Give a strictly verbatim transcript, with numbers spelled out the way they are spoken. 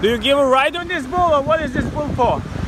Do you give a ride on this bull, or what is this bull for?